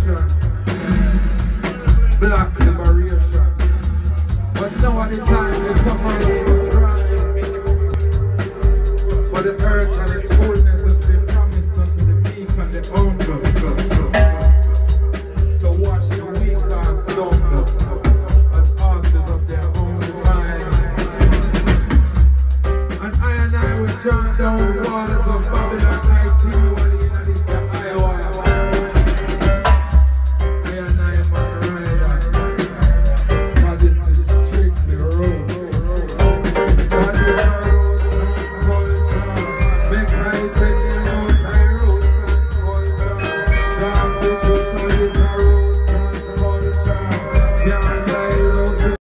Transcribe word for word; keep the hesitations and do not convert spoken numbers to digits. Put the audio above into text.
liberation, black liberation. But now at the time the suffering must rise, for the earth and its fullness has been promised unto the meek and the humble. So watch the weak and stumble as authors of their own demise. And I and I will chant down the walls